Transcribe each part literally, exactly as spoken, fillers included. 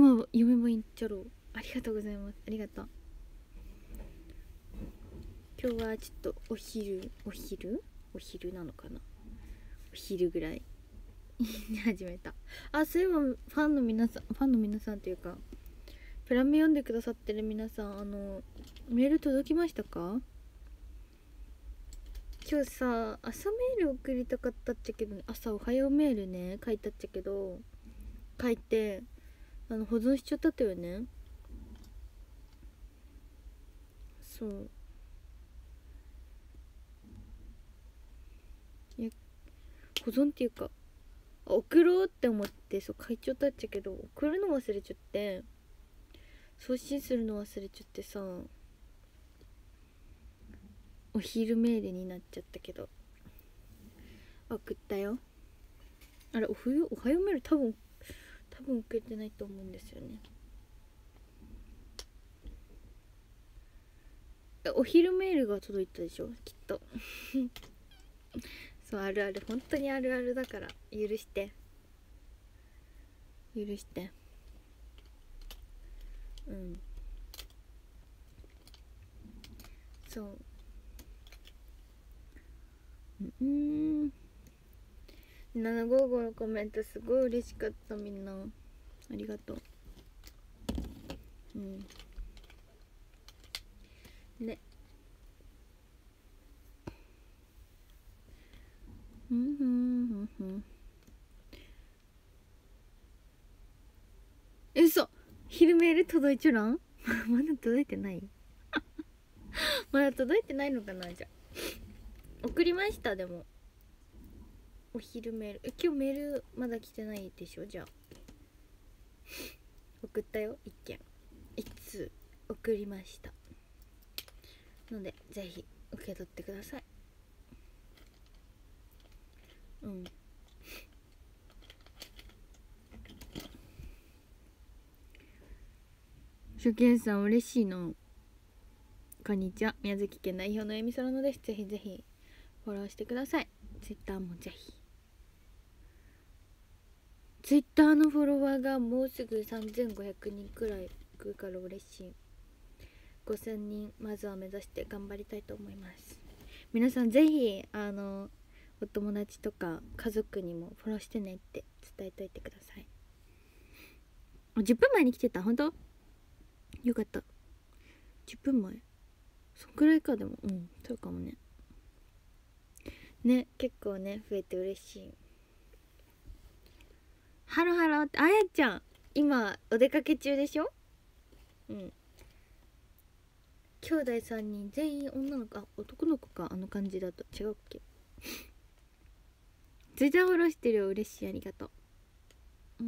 今読めばいいんちゃろう。ありがとうございます。ありがとう。今日はちょっとお昼お昼お昼なのかな、お昼ぐらいに始めた。あ、そういえばファンの皆さんファンの皆さんというかプラメ読んでくださってる皆さん、あのメール届きましたか？今日さ、朝メール送りたかったっちゃけど、朝おはようメールね書いたっちゃけど、書いてあの保存しちゃったとよね。そういや、保存っていうか送ろうって思って、そう書いちゃったっちゃけど、送るの忘れちゃって、送信するの忘れちゃってさ、お昼メールになっちゃったけど送ったよ。あれ、おふよおはようメール多分多分送ってないと思うんですよね。お昼メールが届いたでしょきっとそう、あるある、本当にあるあるだから許して許してうん、そううん。ななごーごのコメントすごい嬉しかった。みんなありがとう。うんね。うんふんふんふん。え、嘘。昼メール届いちょらんまだ届いてないまだ届いてないのかな。じゃあ送りました。でもお昼メール、え、今日メールまだ来てないでしょ。じゃあ送ったよ。一件一通送りましたので、ぜひ受け取ってください。うん。初見さん嬉しいの。こんにちは、宮崎県代表のえみそらのです。ぜひぜひフォローしてください。ツイッターもぜひ。ツイッターのフォロワーがもうすぐさんぜんごひゃくにんくらい来るから嬉しい。ごせんにんまずは目指して頑張りたいと思います。皆さんぜひあのお友達とか家族にもフォローしてねって伝えといてください。じゅっぷんまえに来てた。本当よかった。じゅっぷんまえ、そんくらいか。でもうんそうかもね。ね、結構ね増えて嬉しい。ハロハロって、あやちゃん今お出かけ中でしょ。うん。兄弟さんにん全員女の子、あ、男の子か。あの感じだと違うっけ。ツイッターフォローしてるよ。嬉しい、ありがとう。うん。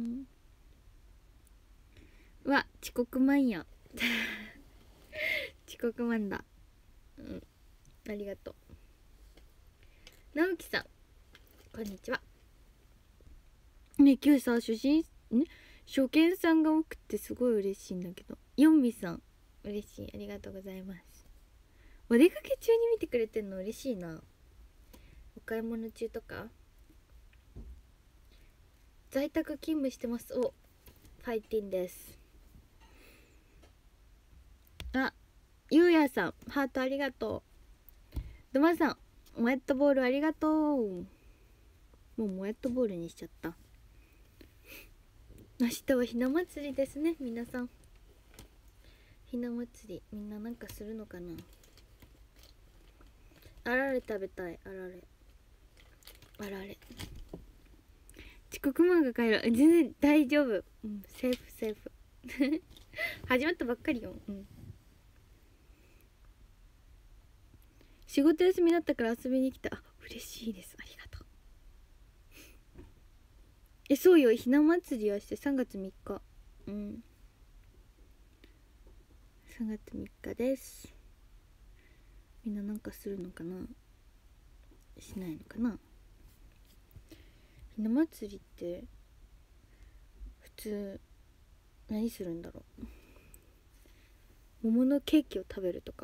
うわ、遅刻マンや遅刻マンだ。うん、ありがとう。直樹さんこんにちは。ね、今日さ初心ん初見さんが多くてすごい嬉しいんだけど。ヨンビさん嬉しい、ありがとうございます。お出かけ中に見てくれてんの嬉しいな。お買い物中とか。在宅勤務してます。お、ファイティンです。あ、ゆうやさんハートありがとう。ドマさんモヤットボールありがとう。もうモヤットボールにしちゃった。明日はひな祭りですね。皆さんひな祭りみんななんかするのかな。あられ食べたい。あられあられ。遅刻マンが帰る。全然大丈夫、うん、セーフセーフ始まったばっかりよ。うん、仕事休みだったから遊びに来た。あ、嬉しいです、ありがとう。え、そうよ、ひな祭りはしてさんがつみっか。うん、さんがつみっかです。みんななんかするのかな、しないのかな。ひな祭りって普通何するんだろう。桃のケーキを食べるとか。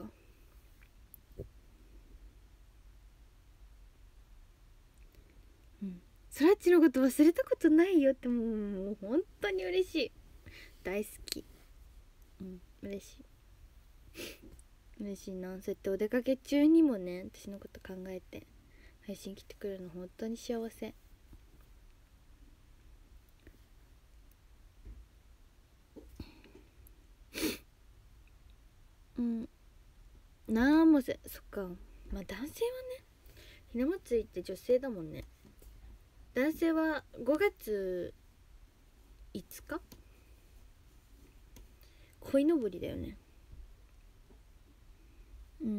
うん、そらっちのこと忘れたことないよって。もうもう本当に嬉しい。 大好き。うん、嬉しい嬉しいな。そうやってお出かけ中にもね、私のこと考えて配信来てくれるの本当に幸せ。うん、なんもせ、そっか。まあ男性はね、ひな祭りって女性だもんね。男性はごがついつか鯉のぼりだよね。うん。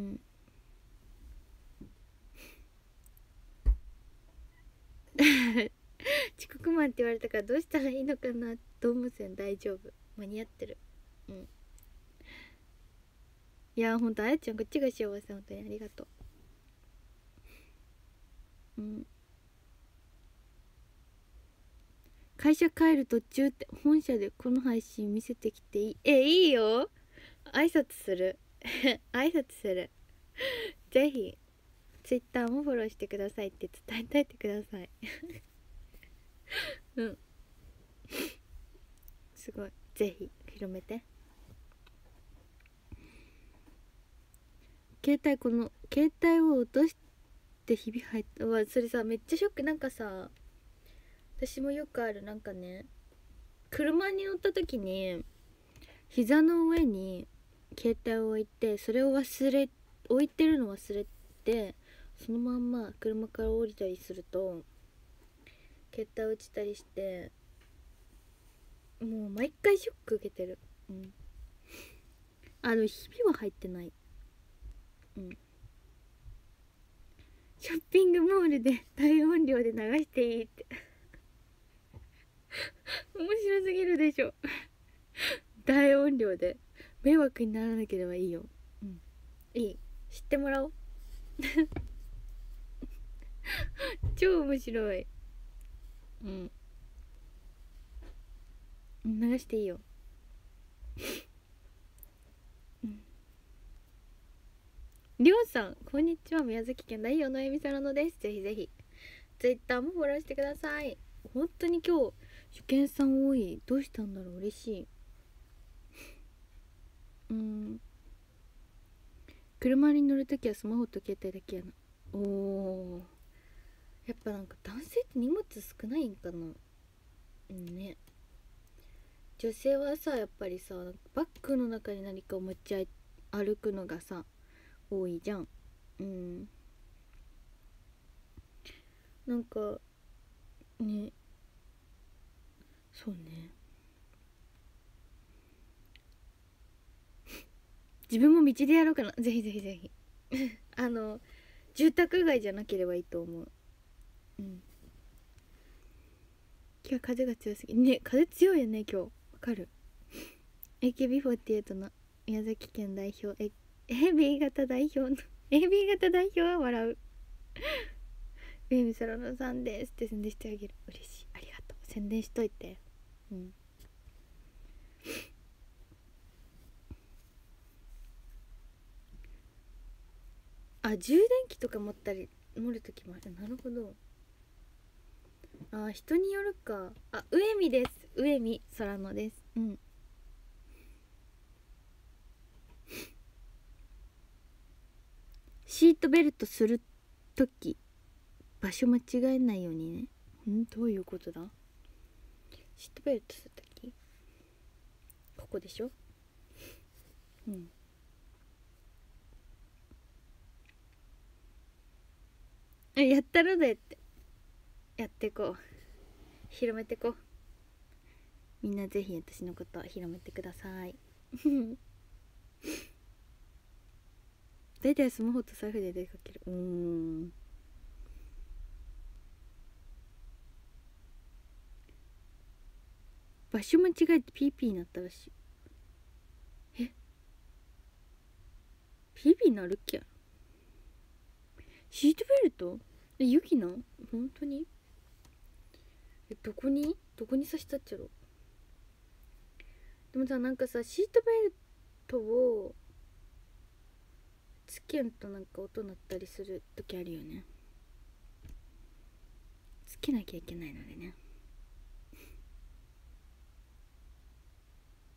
遅刻マンって言われたからどうしたらいいのかな。ドーム線大丈夫、間に合ってる。うん。いやほんと、あやちゃんこっちが幸せ。本当にありがとう。うん。会社帰る途中って本社でこの配信見せてきていい？え、いいよ。挨拶する挨拶する。ぜひツイッターもフォローしてくださいって伝えといてくださいうん、すごい。ぜひ広めて。携帯、この携帯を落としてひび入った。うわ、それさめっちゃショック。なんかさ、私もよくある。なんかね、車に乗った時に膝の上に携帯を置いて、それを忘れ置いてるの忘れて、そのまんま車から降りたりすると携帯落ちたりして、もう毎回ショック受けてる。うん、あのひびは入ってない。うん。ショッピングモールで大音量で流していいって面白すぎるでしょ大音量で迷惑にならなければいいよ。うん、いい、知ってもらおう超面白い。うん流していいよ。りょうさんこんにちは。宮崎県代表のえみさらのです。ぜひぜひツイッターもフォローしてください。本当に今日受験さん多い。どうしたんだろう。嬉しい。うん。車に乗るときはスマホと携帯だけやな。おー、やっぱなんか男性って荷物少ないんかな。うんね。女性はさ、やっぱりさ、バッグの中に何かを持ち歩くのがさ多いじゃん。うん。なんかね、そうね。自分も道でやろうかな。ぜひぜひぜひあの住宅街じゃなければいいと思う。うん。今日は風が強すぎね。風強いよね今日。わかる。 エーケービーフォーティーエイト の宮崎県代表、え エービー 型代表のエービー 型代表は笑う。ベイビーサロノさんですって宣伝してあげる。嬉しい、ありがとう。宣伝しといて。うん。あ、充電器とか持ったり持るときもある。なるほど。あ、人によるか。あ、上見です。上見空野です。うん。シートベルトするとき場所間違えないようにね。ん、どういうことだ。シートベルトするときここでしょ。うん。え、やったらでってやってこう。広めてこう。みんなぜひ私のこと広めてください大体スマホと財布で出かける。うーん。場所間違えて ピーピー になったらしい。え ピーピー なるっけ。シートベルトえ、ユキな本当に。え、どこにどこに刺したっちゃろ。でもさ、なんかさ、シートベルトをつけんとなんか音鳴ったりする時あるよね。つけなきゃいけないのでね。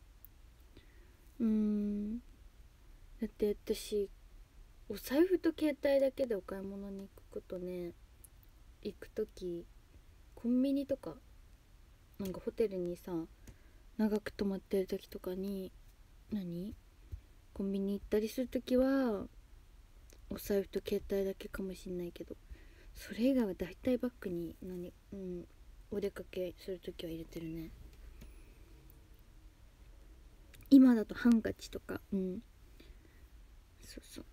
うーんだって私お財布と携帯だけでお買い物に行くことね、行く時コンビニとかなんかホテルにさ長く泊まってる時とかに何コンビニ行ったりする時はお財布と携帯だけかもしんないけど、それ以外はだいたいバッグに何、うん、お出かけする時は入れてるね。今だとハンカチとか、うんそうそう。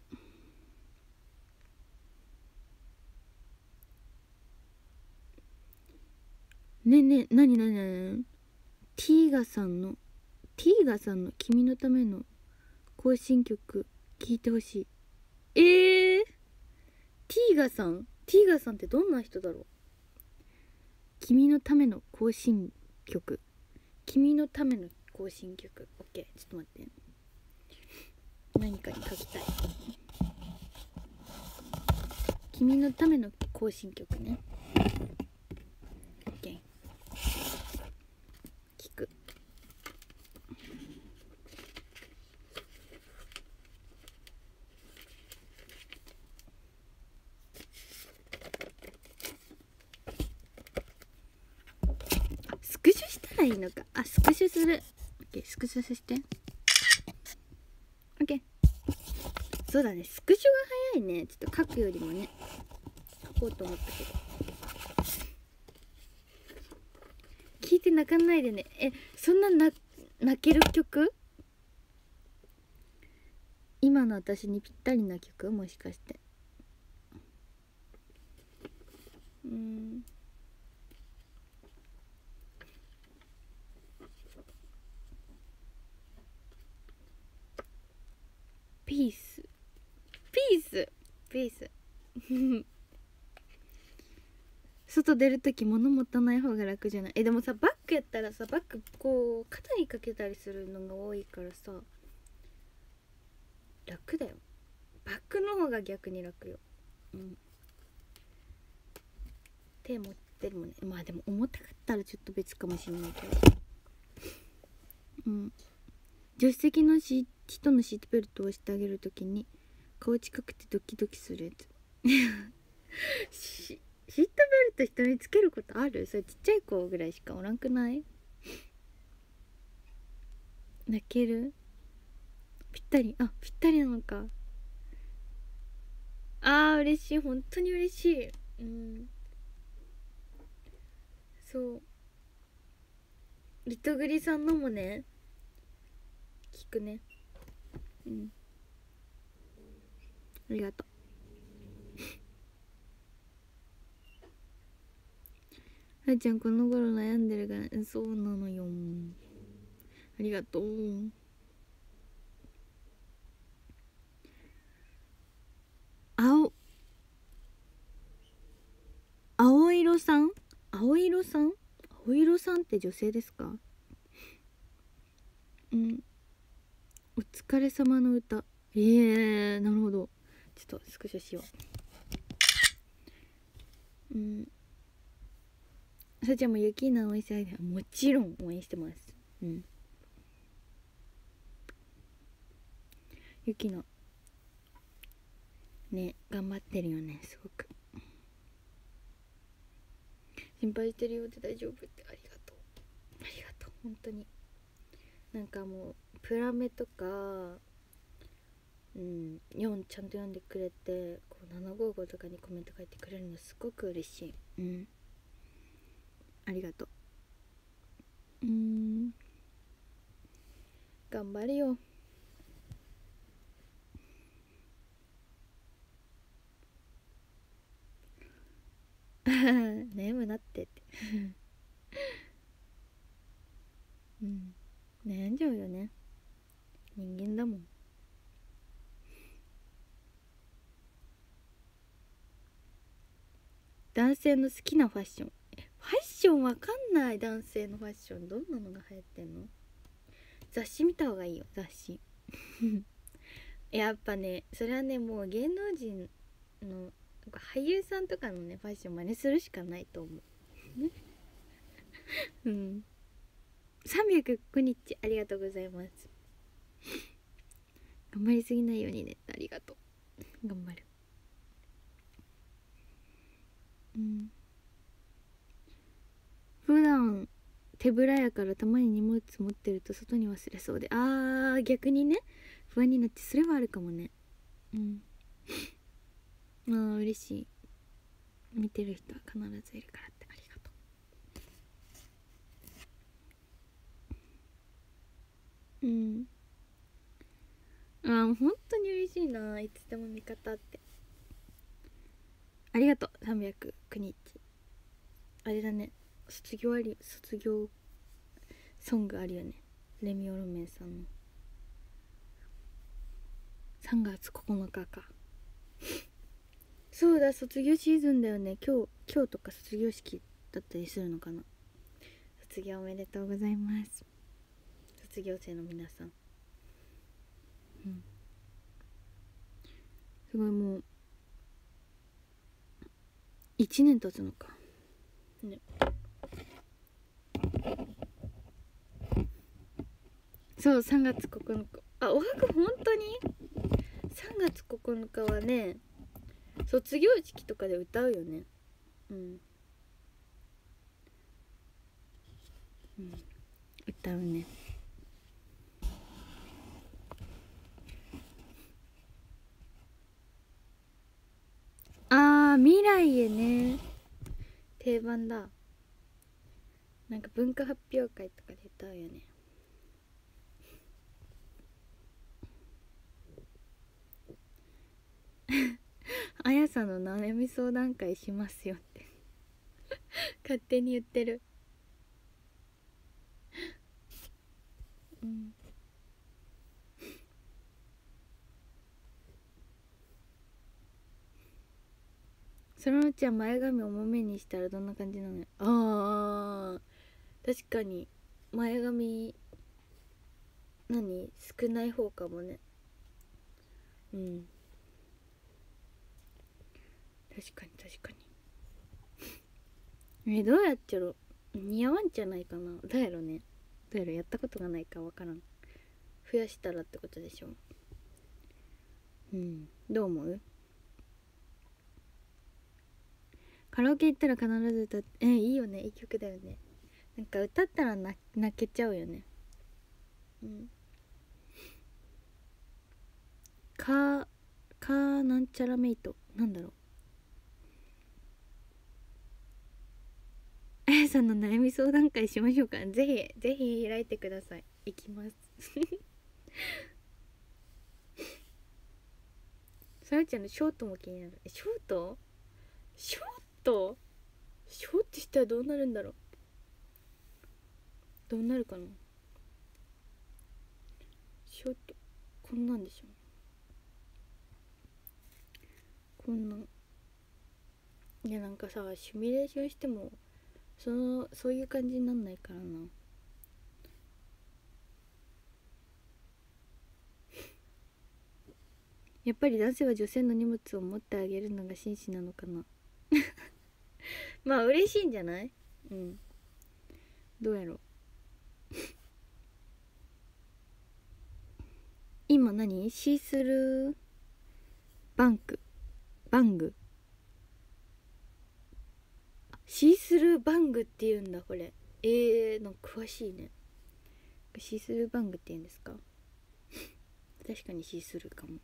ねえねえなになになにティーガさんのティーガさんの君のための更新曲聴いてほしい。えー、ティーガさんティーガさんってどんな人だろう。君のための更新曲、君のための更新曲。オッケー、ちょっと待って、何かに書きたい。君のための更新曲ね。オッケー、聞く。スクショしたらいいのか。あ、スクショする。オッケー、スクショさせて。オッケー。そうだね、スクショが早いね。ちょっと書くよりもね、書こうと思ったけど。聞いて泣かないでね。え、そんなな泣ける曲？今の私にぴったりな曲？もしかして。うーん。ピース。ピース。ピース。外出るとき物持たない方が楽じゃない？え、でもさ、バッグやったらさ、バッグこう肩にかけたりするのが多いからさ、楽だよ。バッグの方が逆に楽よ。うん。手持ってるもんね。まあでも重たかったらちょっと別かもしんないけど。うん。助手席のシ人のシートベルトをしてあげるときに顔近くてドキドキするやつ。しシートベルト人につけることある？それちっちゃい子ぐらいしかおらんくない？泣ける？ぴったり、あ、ぴったりなのか。あー嬉しい、本当に嬉しい。うん、そうリトグリさんのもね聞くね。うん、ありがとう。はーちゃんこの頃悩んでるから、うん、そうなのよ。ありがとう。青青色さん青色さん青色さんって女性ですか？うん、お疲れ様の歌。えー、なるほど。ちょっとスクショしよう。うん、さちゃんもユキナ応援してあげて。もちろん応援してます。うん、ユキナね頑張ってるよね、すごく。心配してるよって大丈夫ってありがとう。ありがとう本当に。なんかもうプラメとかうんよんちゃんと読んでくれて、こうななごーごとかにコメント書いてくれるのすごく嬉しい。うんありがとう。うーん頑張るよ。悩むなってってうん悩んじゃうよね、人間だもん。男性の好きなファッション、ファッションわかんない。男性のファッションどんなのが流行ってんの？雑誌見た方がいいよ、雑誌やっぱねそれはねもう芸能人の俳優さんとかのねファッション真似するしかないと思ううんさんびゃくごにちありがとうございます。 頑張りすぎないようにね。ありがとう。頑張る。うん。普段手ぶらやからたまに荷物持ってると外に忘れそうで、あー逆にね不安になって、それはあるかもね。うん。あー嬉しい。見てる人は必ずいるからって、ありがとう。うん。あー本当に嬉しいな、いつでも味方って。ありがとう。さんびゃくくにち。あれだね、卒業あり、卒業ソングあるよね、レミオロメンさんの。さんがつここのかか。そうだ、卒業シーズンだよね。今日今日とか卒業式だったりするのかな。卒業おめでとうございます、卒業生の皆さん。うん、すごい、もういちねん経つのかね。そう、さんがつここのか。あ、おはく本当にさんがつここのかはね、卒業式とかで歌うよね。うん、うん、歌うね。あー未来へね、定番だ。なんか文化発表会とかで歌うよね。あやさんの悩み相談会しますよって勝手に言ってる。うん。そのうちは前髪重めにしたらどんな感じなのよ。あー確かに前髪何少ない方かもね。うん、確かに確かに。えどうやっちゃろ、似合わんじゃないかな。どうやろね、どうやろ、やったことがないかわからん。増やしたらってことでしょ。うん、どう思う？カラオケ行ったら必ず歌って、えいいよね、いい曲だよね。なんか歌ったら泣けちゃうよね。うん。カーカーなんちゃらメイト、なんだろう。あやさんの悩み相談会しましょうか。ぜひぜひ開いてください。行きますさやちゃんのショートも気になる。えショートショートショートしたらどうなるんだろう。どうなるかな。ショートこんなんでしょ。こんなん。いやなんかさ、シミュレーションしてもそのそういう感じになんないからな。やっぱり男性は女性の荷物を持ってあげるのが紳士なのかなまあ嬉しいんじゃない。うん、どうやろう。今何シースルーバンクバングシースルーバングって言うんだこれ。えー、なんか詳しいね。シースルーバングって言うんですか確かにシースルーかも。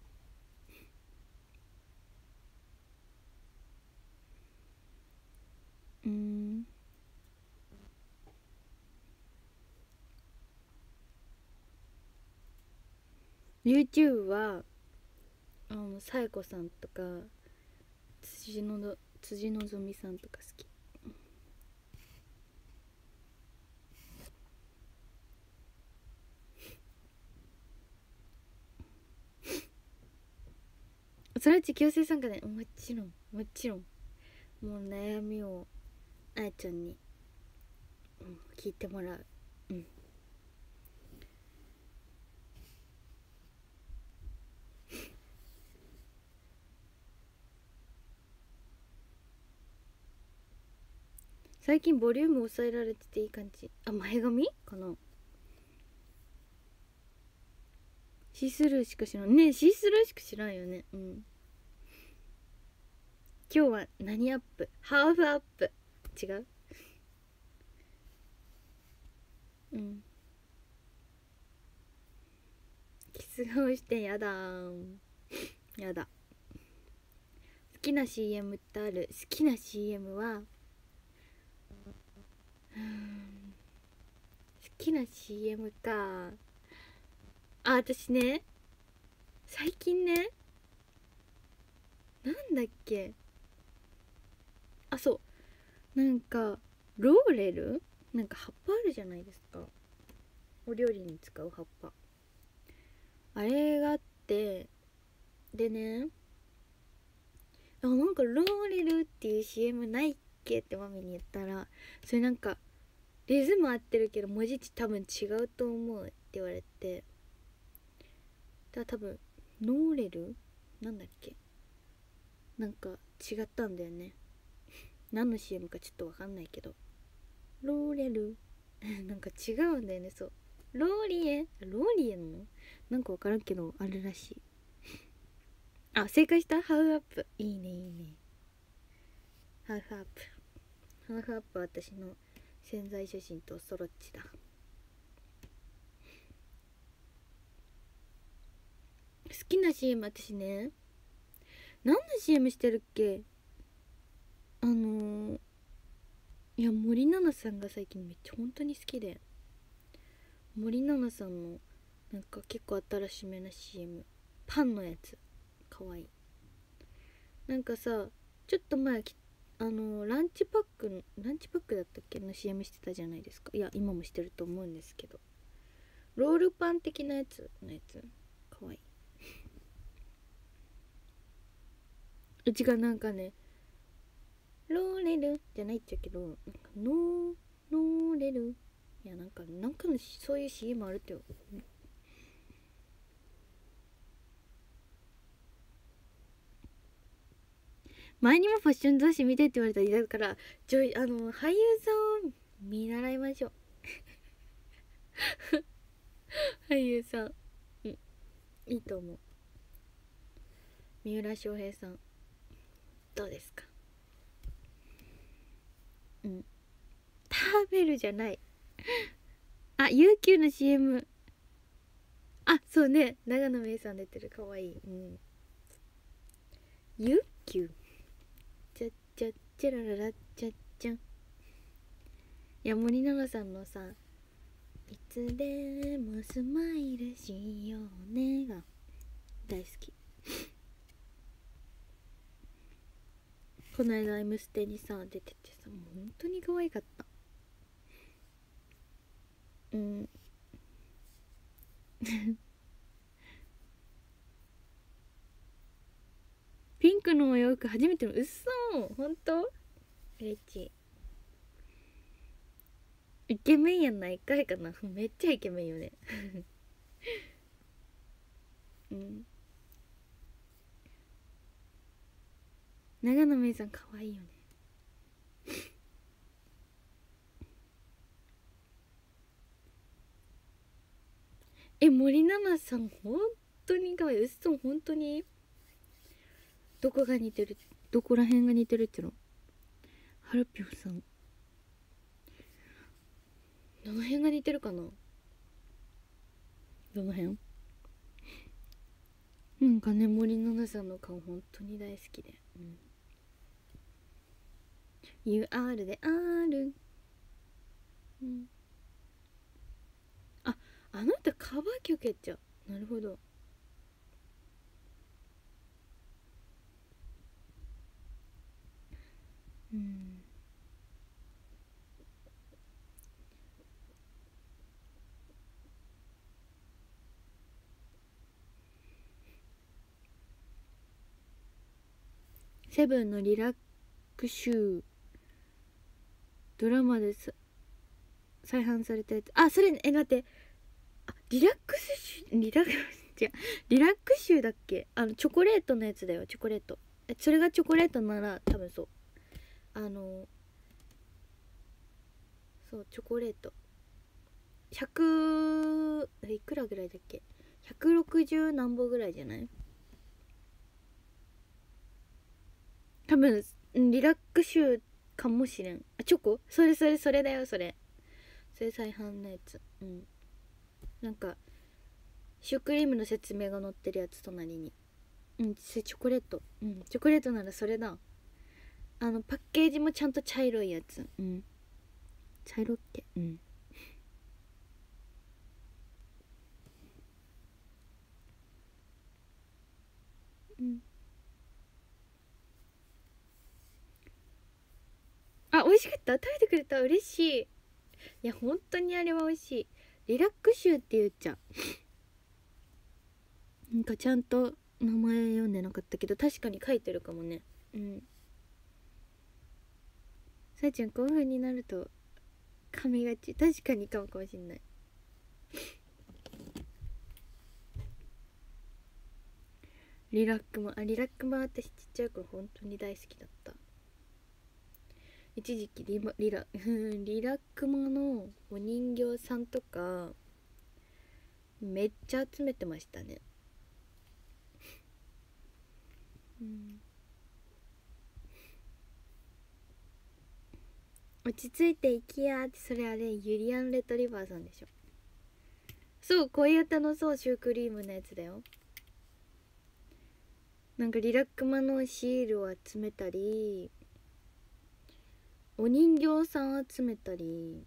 うーん。YouTube はあのさえこさんとか辻の辻のぞみさんとか好き。それっち強制参加で、もちろんもちろん。もう悩みをあやちゃんに、うん、聞いてもらう。うん。最近ボリューム抑えられてていい感じ。あ、前髪かな。 シースルーしか知らんね。シースルーしか知らんよね。うん。今日は何アップ？ハーフアップ。違う？うん。キス顔してやだーん。やだ。好きな シーエム ってある？好きな シーエム は、好きな シーエム か。あ、私ね、最近ね、なんだっけ、あ、そうなんかローレル、なんか葉っぱあるじゃないですか、お料理に使う葉っぱ、あれがあって、でね、あ、なんかローレルっていう シーエム ないっけってマミに言ったら、それなんかリズム合ってるけど文字値多分違うと思うって言われて、だから多分ノーレルなんだっけ、なんか違ったんだよね。何の シーエム かちょっとわかんないけど、ローレルなんか違うんだよね。そう、ローリエローリエのなんかわからんけどあるらしい。あ、正解した。ハウアップ、いいねいいね。ハーフアップ、ハーフアップは私の宣材写真とソロッチだ。好きな シーエム、 私ね、何の シーエム してるっけ、あのー、いや森七菜さんが最近めっちゃ本当に好きで、森七菜さんのなんか結構新しめな シーエム、 パンのやつかわいい。なんかさ、ちょっと前あのランチパックのランチパックだったっけの シーエム してたじゃないですか。いや今もしてると思うんですけど、ロールパン的なやつのやつかわいい。うちがなんかね、ローレルじゃないっちゃけど、なんかノーノーレル、いやなんかなんかのそういう シーエム あるってよ。前にもファッション雑誌見てって言われたら、だから女優、あの俳優さんを見習いましょう俳優さん、うん、いいと思う。三浦翔平さんどうですか？うん、食べるじゃない。あ、ユーキューの シーエム。 あ、そうね、長野めいさん出てる、かわいい。うん、ユーキュー、チャッチャッチャラララチャッチャン。いや森七菜さんのさ、いつでもスマイルしようねが大好き。この間「M ステ」にさ出ててさ、もう本当に可愛かった。うんピンクのお洋服初めての、うっそ、本当嬉しい。イケメンやんな、一回かな。めっちゃイケメンよねうん、長野めいさん可愛いよねえ、森七菜さん本当に可愛い。うっそ、本当に。どこが似てる、どこら辺が似てるっていうの？はるぴょんさんどの辺が似てるかな。どの辺？なんかね、森七菜さんの顔本当に大好きで、うん、ユーアール で R、うん、あ、あの人カバー曲やっちゃう。なるほど。うん、セブンのリラック集、ドラマです再販されたやつ。あ、それ、え、待って、あ、リラックス集、リラックス、違う、リラック集だっけ、あのチョコレートのやつだよ、チョコレート。え、それがチョコレートなら多分そう、あのそうチョコレートひゃくいくらぐらいだっけ、 ひゃくろくじゅう何本ぐらいじゃない？多分リラック臭かもしれん。あ、チョコ？それそれそれだよ、それそれ再販のやつ。うん、なんかシュークリームの説明が載ってるやつ、隣に。うん、それチョコレート。うん、チョコレートならそれだ。あのパッケージもちゃんと茶色いやつ。うん、茶色っけ。うん、うん、あ、美味しかった。食べてくれた、嬉しい。いや本当にあれは美味しい。リラックシューって言っちゃう。なんかちゃんと名前読んでなかったけど、確かに書いてるかもね。うん。さえちゃん興奮になると噛みがち。確かにかもかもしんない。リラックマ、あ、リラックマ私ちっちゃい頃本当に大好きだった。一時期リマリラリラックマのお人形さんとかめっちゃ集めてましたね。うん、落ち着いていきやーって、それあれユリアン・レトリバーさんでしょ。そう、恋歌の、そう、シュークリームのやつだよ。なんかリラックマのシールを集めたり、お人形さん集めたり、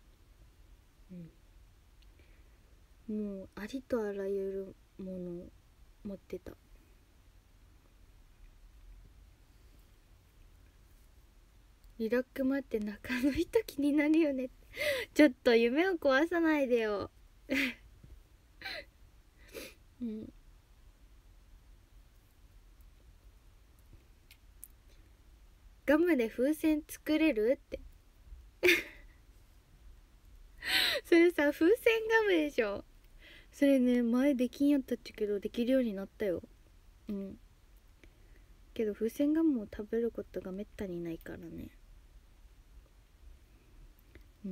うん、もうありとあらゆるもの持ってた。リラックマって中の人気になるよね。ちょっと夢を壊さないでよ。うん、ガムで風船作れるってそれさ、風船ガムでしょ。それね、前できんやったっちゃけどできるようになったよ。うん、けど風船ガムを食べることがめったにないからね。うん、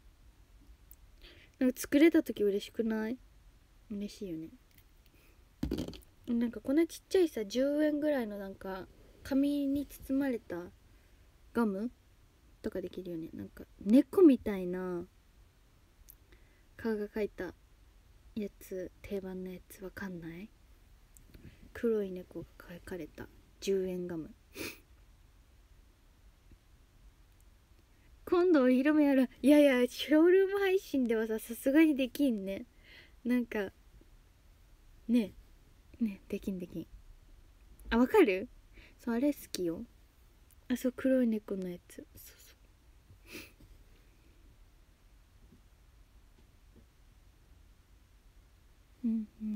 なんか作れた時嬉しくない？嬉しいよね。なんかこんなちっちゃいさ、じゅうえんぐらいのなんか紙に包まれたガムとかできるよね。なんか猫みたいな顔が描いたやつ、定番のやつ、わかんない？黒い猫が描かれたじゅうえんガム。今度お披露目やる。いやいや、ショールーム配信ではさ、さすがにできんね。なんかねねできんできん。あ、わかる？そう、あれ好きよ。あ、そう、黒い猫のやつ。そうそう。うんうん。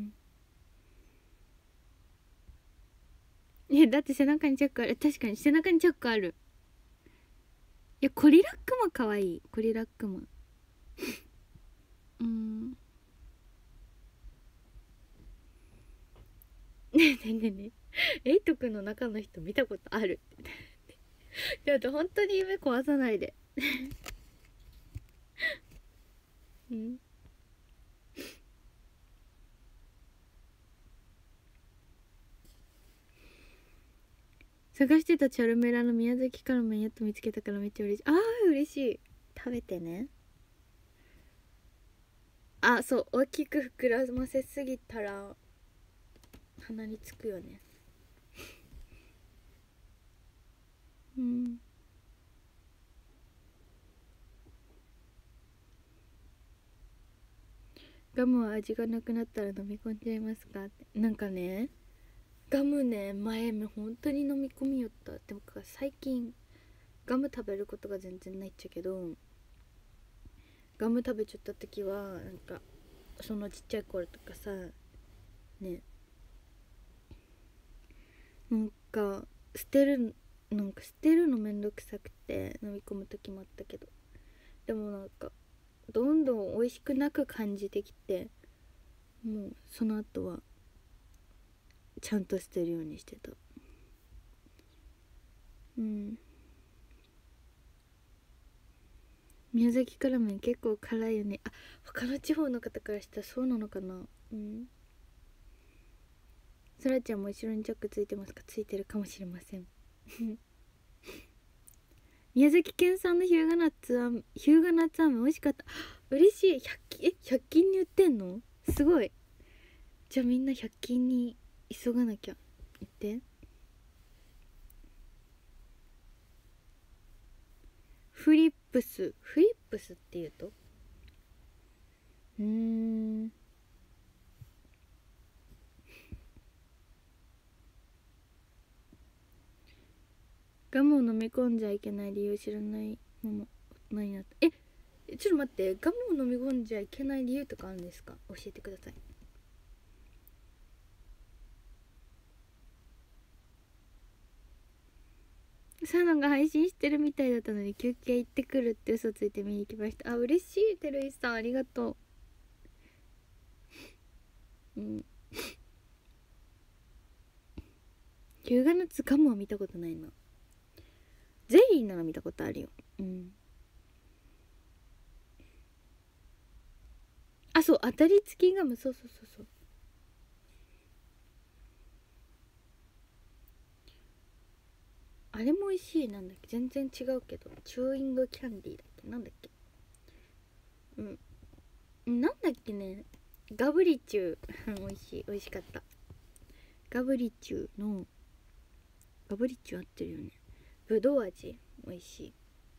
いやだって背中にチャックある。確かに背中にチャックある。いや、コリラックマかわいい。コリラックマ。うん。ねえねえねえねえ、エイトくんの中の人見たことあるちょっと本当に夢壊さないでうん、探してたチャルメラの宮崎辛麺やっと見つけたからめっちゃ嬉しい。あー嬉しい。食べてね。あ、そう、大きく膨らませすぎたら鼻につくよね。うん、ガムは味がなくなったら飲み込んじゃいますかって。なんかね、ガムね、前も本当に飲み込みよった。でも最近ガム食べることが全然ないっちゃけど、ガム食べちゃった時はなんかそのちっちゃい頃とかさ、ね、なんか捨てる、なんか捨てるのめんどくさくて飲み込む時もあったけど、でもなんかどんどん美味しくなく感じてきて、もうその後はちゃんと捨てるようにしてた。うん、宮崎辛麺結構辛いよね。あ、他の地方の方からしたらそうなのかな。うん、 そらちゃんも後ろにチャックついてますか？ついてるかもしれません宮崎県産の日向ナッツあん日向ナッツ飴美味しかった。嬉しい。ひゃく均えひゃく均に売ってんの？すごい。じゃあみんなひゃく均に急がなきゃ。言って。フリップスフリップスっていうとうーんガムを飲み込んじゃいけない理由知らないまま大人になった。えちょっと待って、ガムを飲み込んじゃいけない理由とかあるんですか？教えてください。サノが配信してるみたいだったので休憩行ってくるって嘘ついて見に行きました。あ、嬉しい。てるいさんありがとう。うんヒューガナッツガムは見たことないな。ゼリーなら見たことあるよ。うん。あ、そう、当たり付きガム、そうそうそうそう。あれも美味しい。なんだっけ、全然違うけど、チューイングキャンディーだっけ、なんだっけ。うんなんだっけね、ガブリチュー美味しい、美味しかった。ガブリチューのガブリチュー合ってるよね。ぶどう味美味しい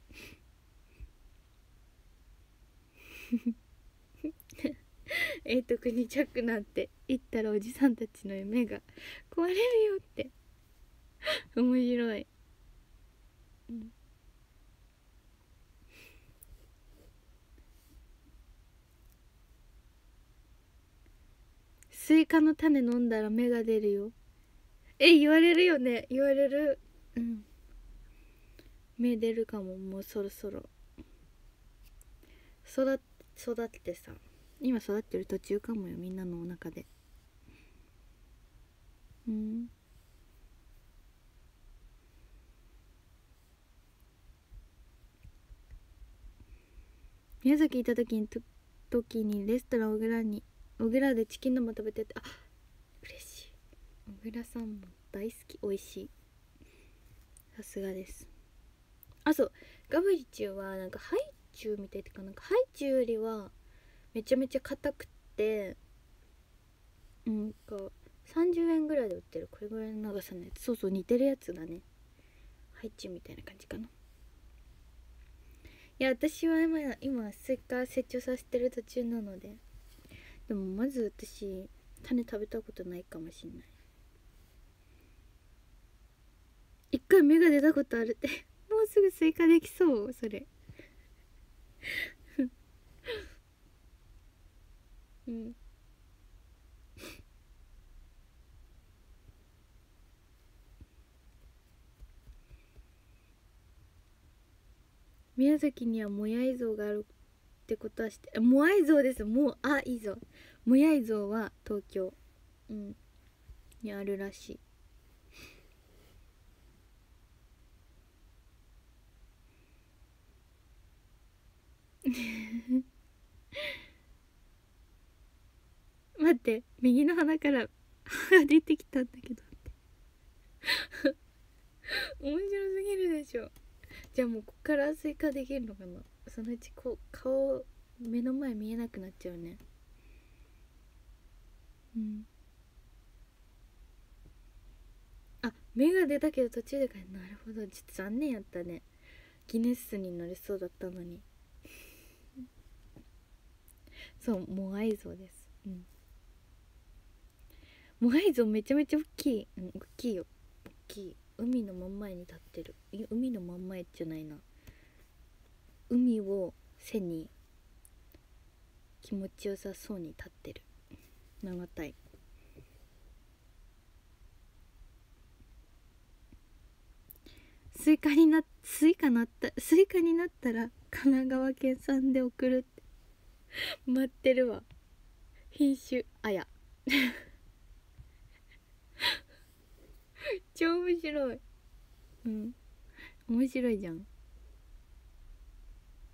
えいとくにチャックなんて言ったらおじさんたちの夢が壊れるよって面白い、うん、スイカの種飲んだら芽が出るよ。え言われるよね、言われる。うん芽出るかも。もうそろそろ育育ってさ、今育ってる途中かもよ、みんなのお腹で。うん宮崎行った時にと時にレストラン小倉に小倉でチキンのも食べてて、あ嬉しい。小倉さんも大好き、美味しい。さすがです。あそうガブリチューはなんかハイチュウみたいっていうか、なんかハイチュウよりはめちゃめちゃ硬くって、なんかさんじゅうえんぐらいで売ってるこれぐらいの長さのやつ。そうそう似てるやつだね。ハイチュウみたいな感じかな。いや私は今今スイカ成長させてる途中なので。でもまず私種食べたことないかもしんない。一回芽が出たことあるってもうすぐスイカできそうそれうん宮崎にはモヤイ像があるってことはして、モアイ像です。もうあいいぞ。モヤイ像は東京うんにあるらしい待って右の鼻から歯が出てきたんだけど面白すぎるでしょ。じゃあもうこっからスイカできるのかな。そのうちこう顔目の前見えなくなっちゃうね。うんあ目が出たけど途中でかい。なるほど、ちょっと残念やったね。ギネスになりそうだったのに。そうモアイ像です。うんモアイ像めちゃめちゃ大きい、うん、大きいよ。大きい。海の真ん前に立ってる。い海の真ん前じゃないな、海を背に気持ちよさそうに立ってる。長たい。スイカになスイカなったスイカになったら神奈川県産で送るって待ってるわ。品種あや超面白い。うん面白いじゃん。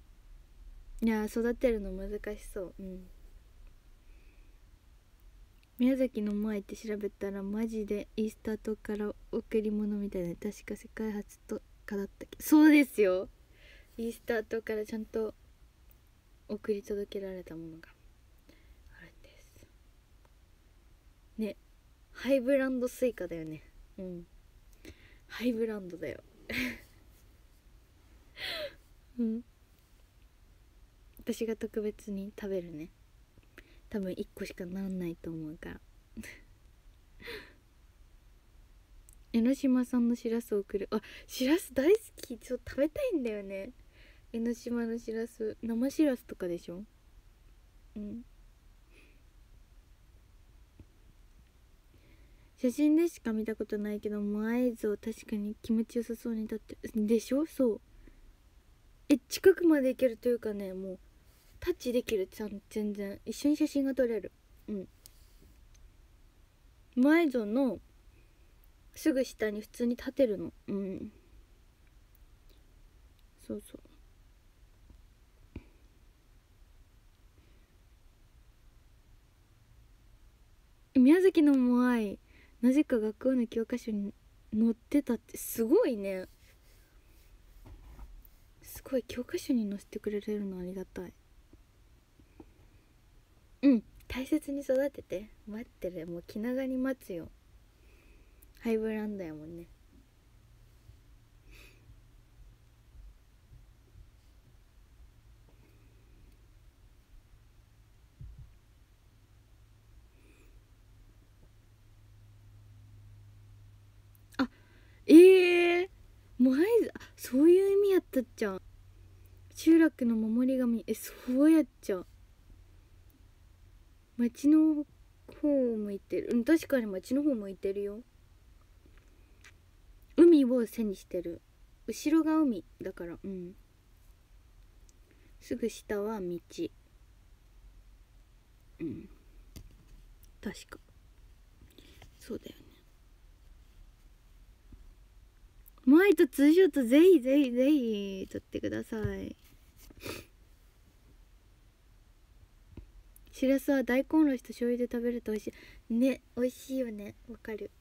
いや育てるの難しそう。うん宮崎の前って調べたらマジでイースター島から贈り物みたいな、確か世界初とかだったっけ。そうですよ、イースター島からちゃんと送り届けられたものがあるんですね。ハイブランドスイカだよね。うん、ハイブランドだようん、私が特別に食べるね。多分いっこしかなんないと思うから江ノ島さんのしらすを送る。あ、しらす大好き。ちょっと食べたいんだよね、江ノ島のしらす。生しらすとかでしょ。うん、写真でしか見たことないけど前像確かに気持ちよさそうに立ってるでしょ。そう、え、近くまで行けるというかね、もうタッチできる。ちゃん全然一緒に写真が撮れる。うん、前像のすぐ下に普通に立てるの。うん、そうそう。宮崎のモアイなぜか学校の教科書に載ってたってすごいね。すごい、教科書に載せてくれるのありがたい。うん、大切に育てて。待ってる、もう気長に待つよ。ハイブランドやもんね。あ、ええー、もう合図、あ、そういう意味やったっちゃ。集落の守り神、え、そうやっちゃ。町の方を向いてる。うん、確かに町の方向いてるよ。海を背にしてる。後ろが海だから。うん、すぐ下は道。うん、確かそうだよね。マイとツーショットぜひぜひぜひ撮ってください。しらすは大根おろしと醤油で食べると美味しいね。美味しいよね、わかる。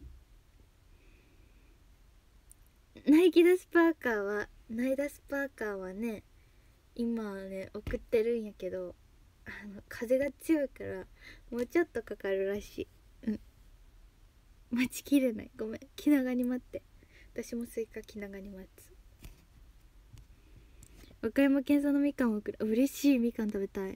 ナイキダスパーカーはナイダスパーカーはね、今ね送ってるんやけど、あの風が強いからもうちょっとかかるらしい。うん、待ちきれない。ごめん、気長に待って。私もスイカ気長に待つ。和歌山県産のみかんを送る。嬉しい、みかん食べたい。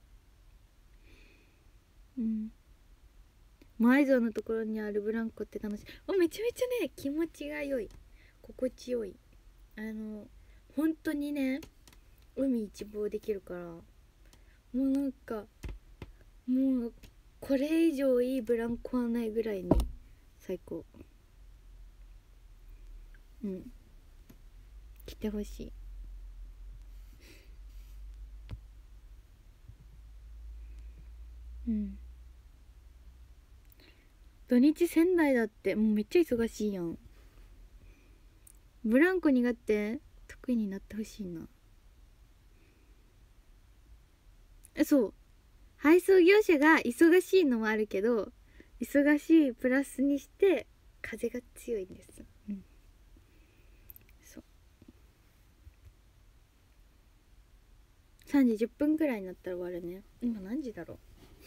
うん、前像のところにあるブランコって楽しい。あ、めちゃめちゃね気持ちが良い、心地よい。あの本当にね、海一望できるから、もうなんかもうこれ以上いいブランコはないぐらいに最高。うん、来てほしい。うん、土日仙台だって。もうめっちゃ忙しいやん。ブランコ苦手得意になってほしいな。え、そう配送業者が忙しいのもあるけど、忙しいプラスにして風が強いんです。うん、そうさんじじゅっぷんくらいになったら終わるね。今何時だろ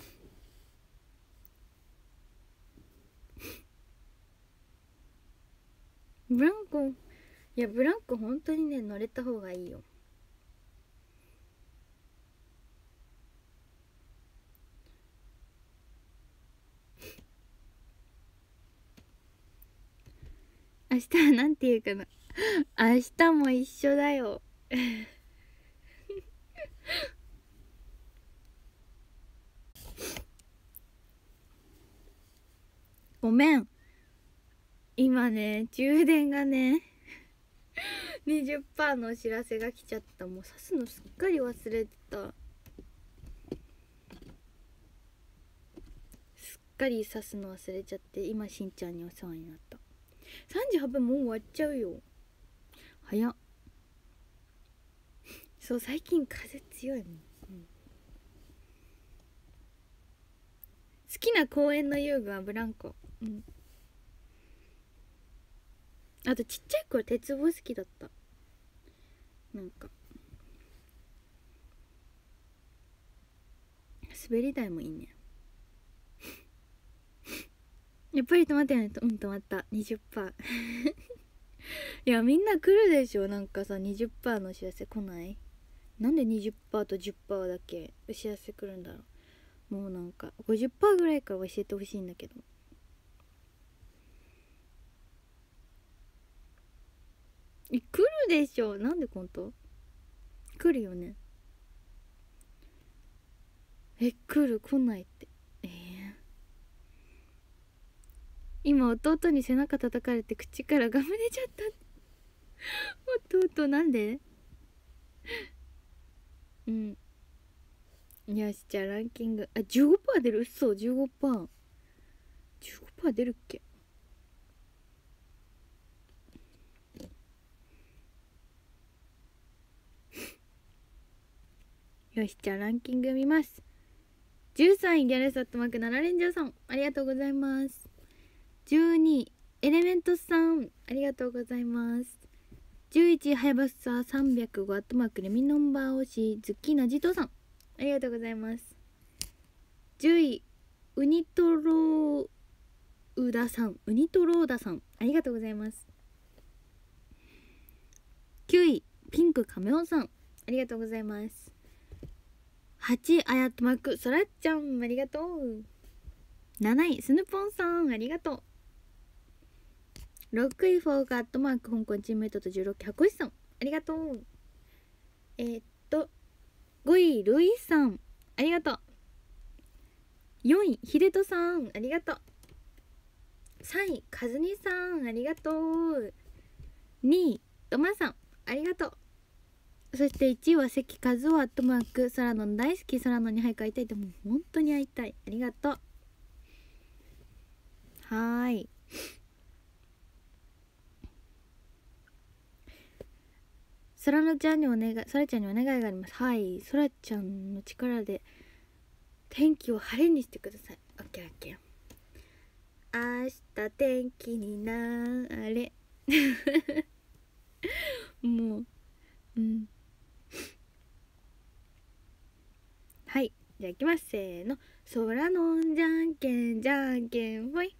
う。ブランコ、いやブランコ本当にね乗れた方がいいよ。明日はなんて言うかな。明日も一緒だよごめん、今ね充電がねにじゅっパーセント のお知らせが来ちゃった。もう刺すのすっかり忘れてた。すっかり刺すの忘れちゃって、今しんちゃんにお世話になった。さんじはっぷんもう終わっちゃうよ。早っ。そう、最近風強いもん、うん、好きな公園の遊具はブランコ。うん。あとちっちゃい頃鉄棒好きだった。なんか滑り台もいいね。やっぱり止まったよね。うん、止まった。 にじゅっパーセント いやみんな来るでしょ。なんかさ にじゅっパーセント のお知らせ来ない？なんで にじゅっパーセント と じゅっパーセント だけお知らせ来るんだろう。もうなんか ごじゅっパーセント ぐらいから教えてほしいんだけど。え、来るでしょ。なんでコント来るよね。え、来る来ないって。えー、今弟に背中叩かれて口からガム出ちゃった。弟なんで？うん。よし、じゃあランキング。あ、じゅうごパーセント 出る。嘘、じゅうごパーセント。じゅうごパーセント 出るっけ？よし、じゃあランキング見ます。じゅうさんいギャレスアットマークななレンジャーさん、ありがとうございます。じゅうにいエレメントさん、ありがとうございます。じゅういちいはやぶささんびゃくごアットマークレミノンバー推しズッキーナジトさん、ありがとうございます。じゅういウニトロウダさん、ウニトローダさん、ありがとうございます。きゅういピンクカメオンさん、ありがとうございます。はちいあやとまくそらっちゃん、ありがとう。なないスヌポンさん、ありがとう。ろくいフォーガットマーク香港チームメイトとじゅうろくい箱石さん、ありがとう。えー、っとごいルイさん、ありがとう。よんいヒデトさん、ありがとう。さんいカズニさん、ありがとう。にいトマさん、ありがとう。そしていちいは関和夫アットマーク空野大好き、空野に早く会いたいって、もう本当に会いたい、ありがとう。はーい、空野ちゃんにお願い、空ちゃんにお願いがあります。はい、空ちゃんの力で天気を晴れにしてください。オッケーオッケー。明日天気になれもううんはい、じゃあいきます。せーの。空のじゃんけんじゃんけんほい。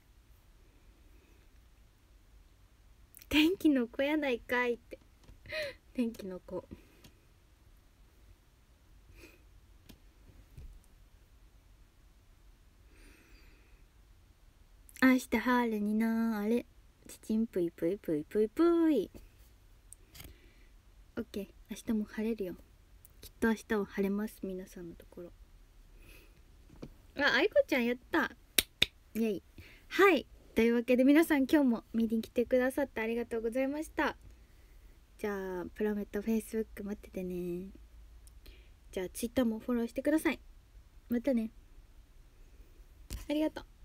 天気の子やないかいって天気の子。明日晴れになれ、ちちんぷいぷいぷいぷいぷい。オッケー、明日も晴れるよ。きっと明日は晴れます、皆さんのところ。あ、あいこちゃんやった、イエイ。はい、というわけで皆さん今日も見に来てくださってありがとうございました。じゃあプラメットフェイスブック待っててね。じゃあツイッターもフォローしてください。またね、ありがとう。